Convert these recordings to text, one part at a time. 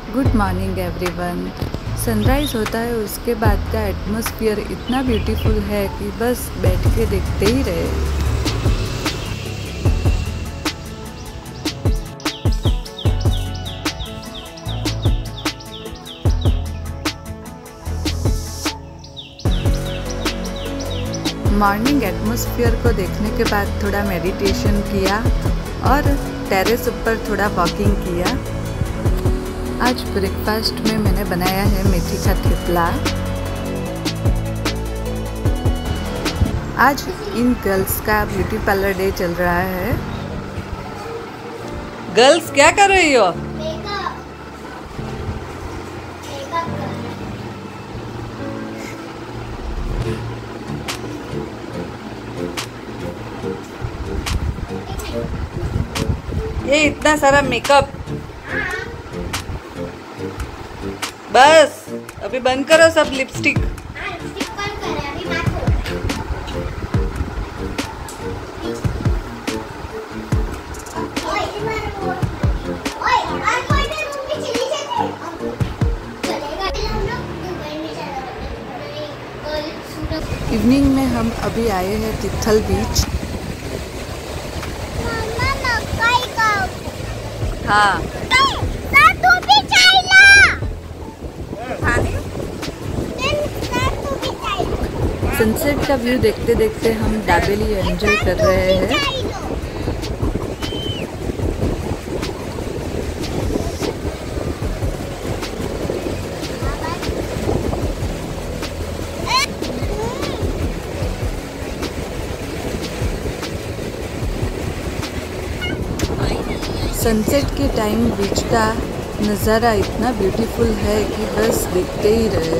Good morning everyone. Sunrise होता है, उसके बाद का एटमॉस्फेयर इतना ब्यूटीफुल है कि बस बैठ के देखते ही रहे। मॉर्निंग एटमॉस्फेयर को देखने के बाद थोड़ा मेडिटेशन किया और टेरेस ऊपर थोड़ा वॉकिंग किया। आज ब्रेकफास्ट में मैंने बनाया है मेथी का थेपला। आज इन गर्ल्स का ब्यूटी पार्लर डे चल रहा है। गर्ल्स क्या कर रही हो? ये इतना सारा मेकअप, बस अभी बंद करो सब लिपस्टिक। इवनिंग में हम अभी आए हैं तिथल बीच। हाँ, सनसेट का व्यू देखते देखते हम दाबेली एंजॉय कर रहे हैं। सनसेट के टाइम बीच का नज़ारा इतना ब्यूटीफुल है कि बस देखते ही रहे।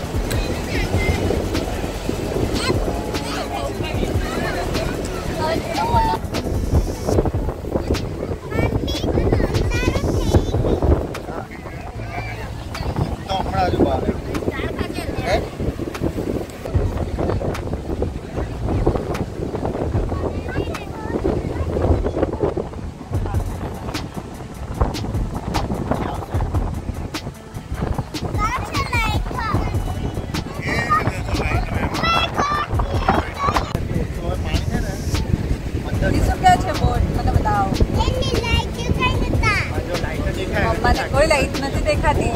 कोई लाइट नहीं देखा थी।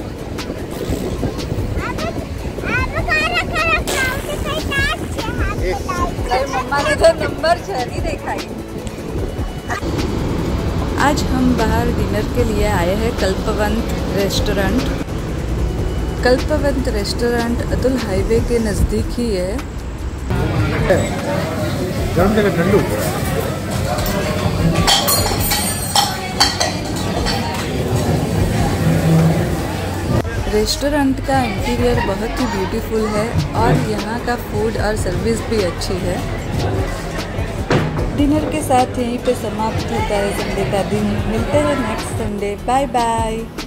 मम्मा ने तो नंबर 6 दिखाई। आज हम बाहर डिनर के लिए आए हैं Kalpavant restaurant. Kalpavant restaurant Atul highway के नज़दीक ही है। गर्म जगह ठंडू। रेस्टोरेंट का इंटीरियर बहुत ही ब्यूटीफुल है और यहाँ का फूड और सर्विस भी अच्छी है। डिनर के साथ यहीं पे समाप्त होता है संडे का दिन। मिलते हैं नेक्स्ट संडे। Bye bye.